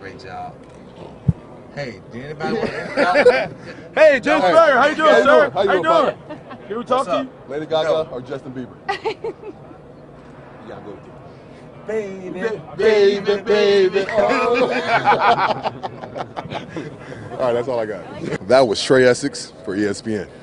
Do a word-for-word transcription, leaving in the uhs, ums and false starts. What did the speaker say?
great job. Hey, did anybody want to Hey, James Hey, Farrior, how you doing, how you sir? doing? How you doing, Can we talk What's to you? Lady Gaga No. or Justin Bieber? You gotta go with you. Baby, Baby, baby. Oh. All right, that's all I got. That was Trey Essex for E S P N.